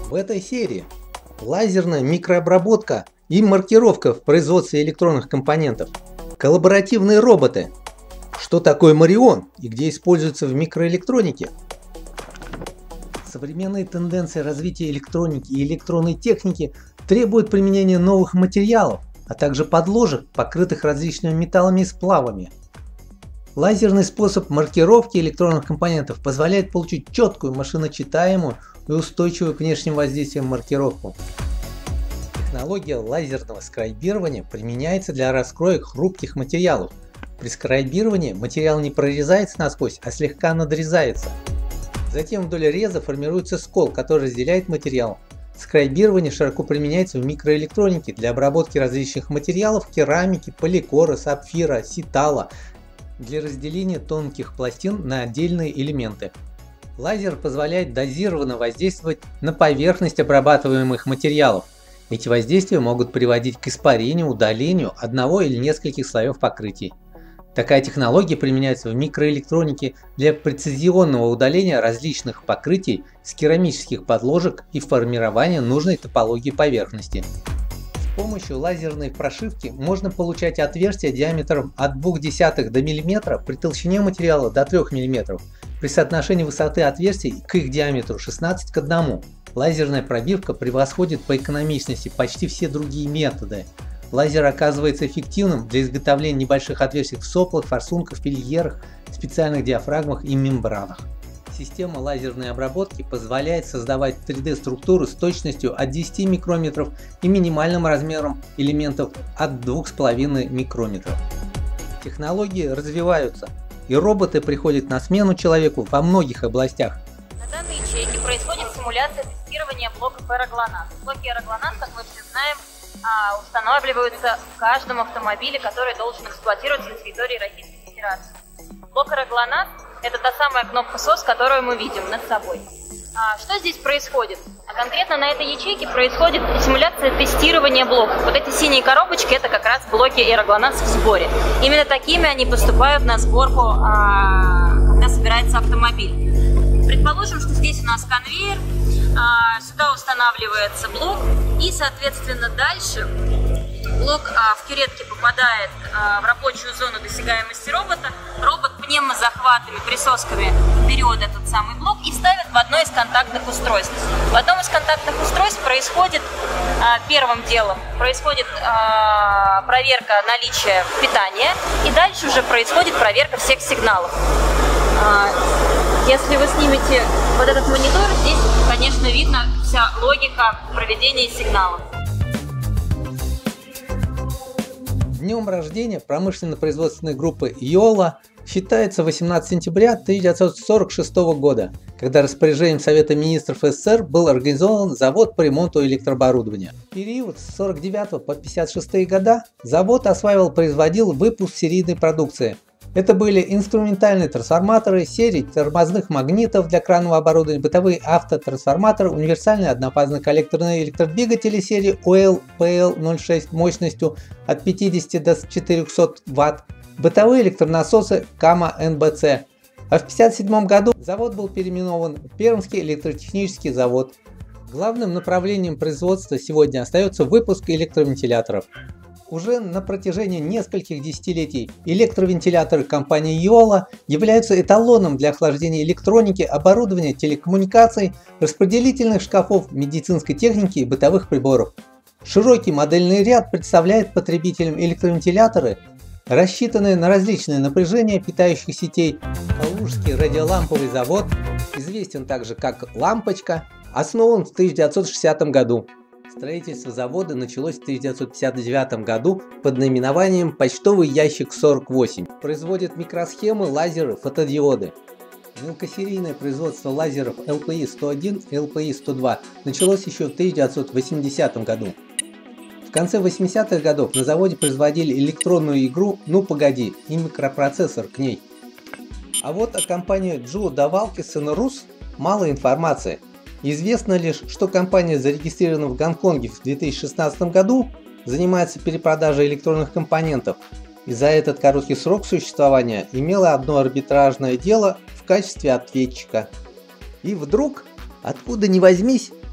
В этой серии лазерная микрообработка и маркировка в производстве электронных компонентов, коллаборативные роботы, что такое Марион и где используется в микроэлектронике, современные тенденции развития электроники и электронной техники требуют применения новых материалов, а также подложек, покрытых различными металлами и сплавами. Лазерный способ маркировки электронных компонентов позволяет получить четкую, машиночитаемую и устойчивую к внешним воздействиям маркировку. Технология лазерного скрайбирования применяется для раскроек хрупких материалов. При скрайбировании материал не прорезается насквозь, а слегка надрезается. Затем вдоль реза формируется скол, который разделяет материал. Скрайбирование широко применяется в микроэлектронике для обработки различных материалов, керамики, поликора, сапфира, ситала, для разделения тонких пластин на отдельные элементы. Лазер позволяет дозированно воздействовать на поверхность обрабатываемых материалов. Эти воздействия могут приводить к испарению, удалению одного или нескольких слоев покрытий. Такая технология применяется в микроэлектронике для прецизионного удаления различных покрытий с керамических подложек и формирования нужной топологии поверхности. С помощью лазерной прошивки можно получать отверстия диаметром от 0,2 до мм при толщине материала до 3 мм при соотношении высоты отверстий к их диаметру 16 к 1. Лазерная пробивка превосходит по экономичности почти все другие методы. Лазер оказывается эффективным для изготовления небольших отверстий в соплах, форсунках, фильерах, специальных диафрагмах и мембранах. Система лазерной обработки позволяет создавать 3D-структуры с точностью от 10 микрометров и минимальным размером элементов от 2,5 микрометров. Технологии развиваются, и роботы приходят на смену человеку во многих областях. На данной ячейке происходит симуляция тестирования блоков аэроглонасс. Блоки аэроглонасс, как мы все знаем, устанавливаются в каждом автомобиле, который должен эксплуатироваться на территории Российской Федерации. Блок аэроглонасс – это та самая кнопка SOS, которую мы видим над собой. Что здесь происходит? Конкретно на этой ячейке происходит симуляция тестирования блоков. Вот эти синие коробочки – это как раз блоки аэроглонасс в сборе. Именно такими они поступают на сборку, когда собирается автомобиль. Предположим, что здесь у нас конвейер, сюда устанавливается блок, и, соответственно, дальше блок в кюретке попадает в рабочую зону досягаемости робота. Робот пневмозахватами, присосками берет этот самый блок и ставит в одно из контактных устройств. В одном из контактных устройств происходит, первым делом, происходит проверка наличия питания, и дальше уже происходит проверка всех сигналов. Если вы снимете вот этот монитор, здесь, конечно, видно вся логика проведения сигналов. Днем рождения промышленно-производственной группы Йола считается 18 сентября 1946 года, когда распоряжением Совета министров СССР был организован завод по ремонту электрооборудования. В период с 1949 по 1956 года завод осваивал, производил выпуск серийной продукции. Это были инструментальные трансформаторы, серии тормозных магнитов для кранового оборудования, бытовые автотрансформаторы, универсальные однофазные коллекторные электродвигатели серии OL-PL06 мощностью от 50 до 400 Вт, бытовые электронасосы Кама-НБЦ. А в 1957 году завод был переименован в Пермский электротехнический завод. Главным направлением производства сегодня остается выпуск электровентиляторов. Уже на протяжении нескольких десятилетий электровентиляторы компании Йола являются эталоном для охлаждения электроники, оборудования, телекоммуникаций, распределительных шкафов, медицинской техники и бытовых приборов. Широкий модельный ряд представляет потребителям электровентиляторы, рассчитанные на различные напряжения питающих сетей. Калужский радиоламповый завод, известен также как «Лампочка», основан в 1960 году. Строительство завода началось в 1959 году под наименованием «Почтовый ящик 48». Производит микросхемы, лазеры, фотодиоды. Мелкосерийное производство лазеров LPI-101 и LPI-102 началось еще в 1980 году. В конце 80-х годов на заводе производили электронную игру «Ну погоди» и микропроцессор к ней. А вот о компании Джо Давалкисон Рус мало информации. Известно лишь, что компания зарегистрирована в Гонконге в 2016 году, занимается перепродажей электронных компонентов и за этот короткий срок существования имела одно арбитражное дело в качестве ответчика. И вдруг, откуда ни возьмись,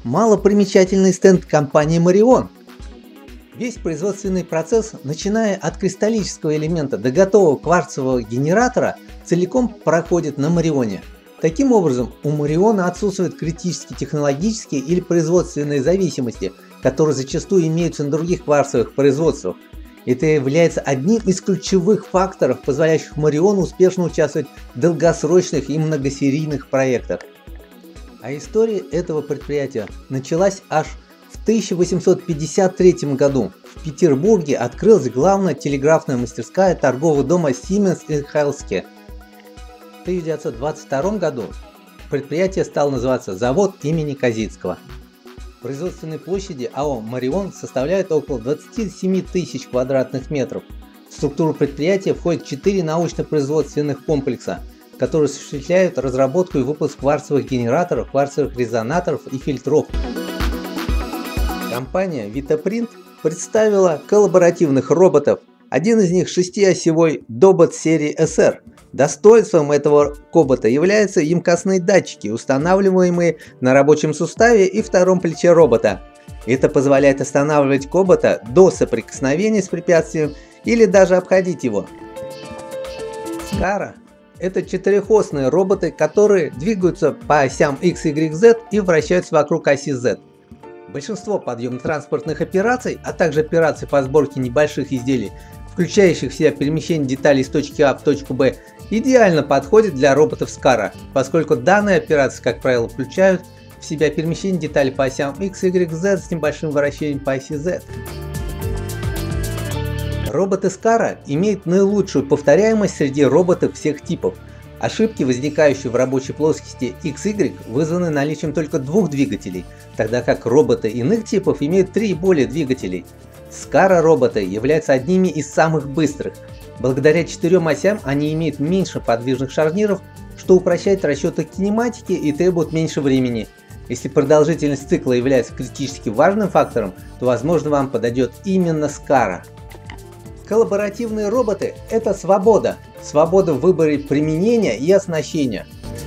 малопримечательный стенд компании Marion. Весь производственный процесс, начиная от кристаллического элемента до готового кварцевого генератора, целиком проходит на Марионе. Таким образом, у Мариона отсутствуют критические технологические или производственные зависимости, которые зачастую имеются на других кварцевых производствах. Это является одним из ключевых факторов, позволяющих Мариону успешно участвовать в долгосрочных и многосерийных проектах. А история этого предприятия началась аж в 1853 году. В Петербурге открылась главная телеграфная мастерская торгового дома Siemens & Halske. В 1922 году предприятие стало называться «Завод имени Козицкого». Производственной площади АО «Марион» составляет около 27 тысяч квадратных метров. В структуру предприятия входят 4 научно-производственных комплекса, которые осуществляют разработку и выпуск кварцевых генераторов, кварцевых резонаторов и фильтров. Компания Vitaprint представила коллаборативных роботов. Один из них 6-осевой Dobot серии SR. Достоинством этого кобота являются емкостные датчики, устанавливаемые на рабочем суставе и втором плече робота. Это позволяет останавливать кобота до соприкосновения с препятствием или даже обходить его. Скара – это четырехосные роботы, которые двигаются по осям X, Y, Z и вращаются вокруг оси Z. Большинство подъемно-транспортных операций, а также операций по сборке небольших изделий, включающих в себя перемещение деталей с точки А в точку Б, идеально подходит для роботов Скара, поскольку данные операции, как правило, включают в себя перемещение деталей по осям X, Y, Z с небольшим вращением по оси Z. Роботы Скара имеют наилучшую повторяемость среди роботов всех типов. Ошибки, возникающие в рабочей плоскости XY, вызваны наличием только 2 двигателей, тогда как роботы иных типов имеют 3 и более двигателей. Скара роботы являются одними из самых быстрых. Благодаря 4 осям они имеют меньше подвижных шарниров, что упрощает расчеты кинематики и требует меньше времени. Если продолжительность цикла является критически важным фактором, то возможно вам подойдет именно Скара. Коллаборативные роботы – это свобода. Свобода в выборе применения и оснащения.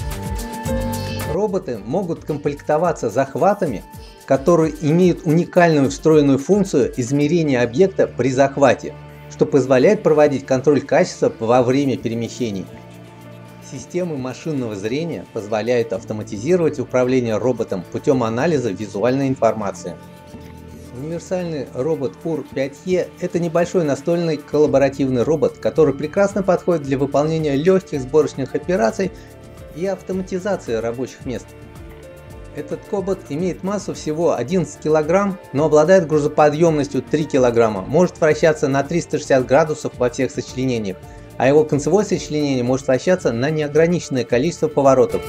Роботы могут комплектоваться захватами, которые имеют уникальную встроенную функцию измерения объекта при захвате, что позволяет проводить контроль качества во время перемещений. Системы машинного зрения позволяют автоматизировать управление роботом путем анализа визуальной информации. Универсальный робот Pur-5e – это небольшой настольный коллаборативный робот, который прекрасно подходит для выполнения легких сборочных операций и автоматизации рабочих мест. Этот кобот имеет массу всего 11 кг, но обладает грузоподъемностью 3 кг, может вращаться на 360 градусов во всех сочленениях, а его концевое сочленение может вращаться на неограниченное количество поворотов.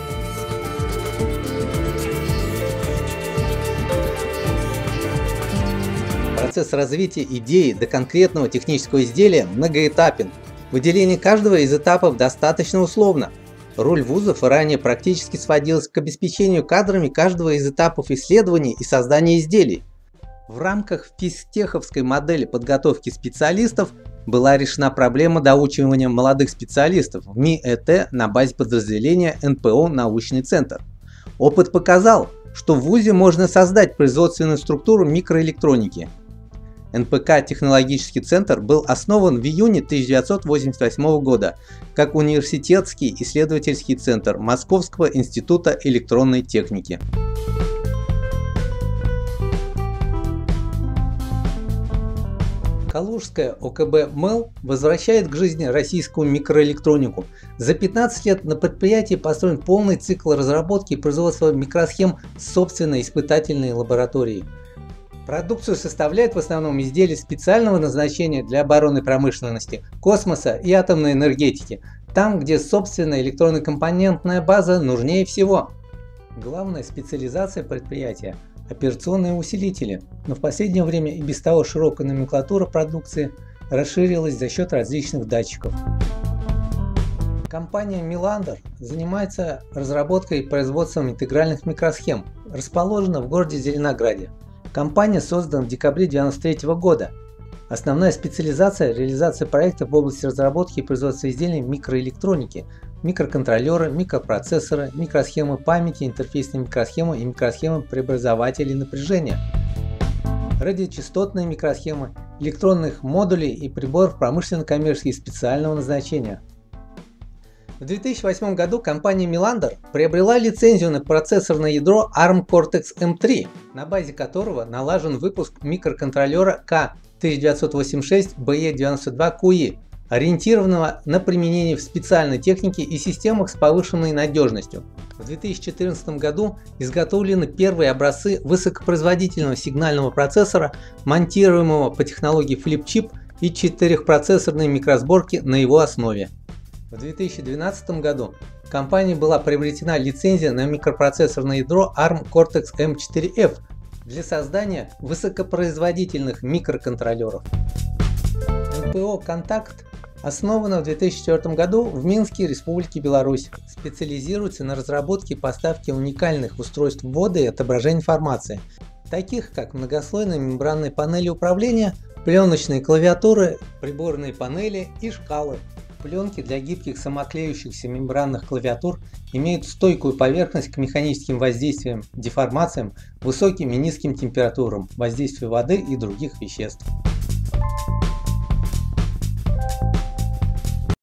Процесс развития идеи до конкретного технического изделия многоэтапен. Выделение каждого из этапов достаточно условно. Роль вузов ранее практически сводилась к обеспечению кадрами каждого из этапов исследований и создания изделий. В рамках физтеховской модели подготовки специалистов была решена проблема доучивания молодых специалистов в МИЭТ на базе подразделения НПО «Научный центр». Опыт показал, что в вузе можно создать производственную структуру микроэлектроники. НПК «Технологический центр» был основан в июне 1988 года как университетский исследовательский центр Московского института электронной техники. Калужская ОКБ МЭЛ возвращает к жизни российскую микроэлектронику. За 15 лет на предприятии построен полный цикл разработки и производства микросхем собственной испытательной лаборатории. Продукцию составляют в основном изделия специального назначения для оборонной промышленности, космоса и атомной энергетики, там, где собственная электронно-компонентная база нужнее всего. Главная специализация предприятия – операционные усилители, но в последнее время и без того широкая номенклатура продукции расширилась за счет различных датчиков. Компания Melander занимается разработкой и производством интегральных микросхем, расположена в городе Зеленограде. Компания создана в декабре 1993 года. Основная специализация – реализация проектов в области разработки и производства изделий микроэлектроники, микроконтроллеры, микропроцессоры, микросхемы памяти, интерфейсные микросхемы и микросхемы преобразователей напряжения, радиочастотные микросхемы, электронных модулей и приборов промышленно-коммерческого и специального назначения. В 2008 году компания Melander приобрела лицензию на процессорное ядро ARM Cortex-M3, на базе которого налажен выпуск микроконтроллера K1986BE92QE, ориентированного на применение в специальной технике и системах с повышенной надежностью. В 2014 году изготовлены первые образцы высокопроизводительного сигнального процессора, монтируемого по технологии Flip-Chip и четырехпроцессорной микросборки на его основе. В 2012 году компанией была приобретена лицензия на микропроцессорное ядро ARM Cortex-M4F для создания высокопроизводительных микроконтроллеров. НПО «Контакт» основана в 2004 году в Минске, Республике Беларусь. Специализируется на разработке и поставке уникальных устройств ввода и отображения информации, таких как многослойные мембранные панели управления, пленочные клавиатуры, приборные панели и шкалы. Пленки для гибких самоклеющихся мембранных клавиатур имеют стойкую поверхность к механическим воздействиям, деформациям, высоким и низким температурам, воздействию воды и других веществ.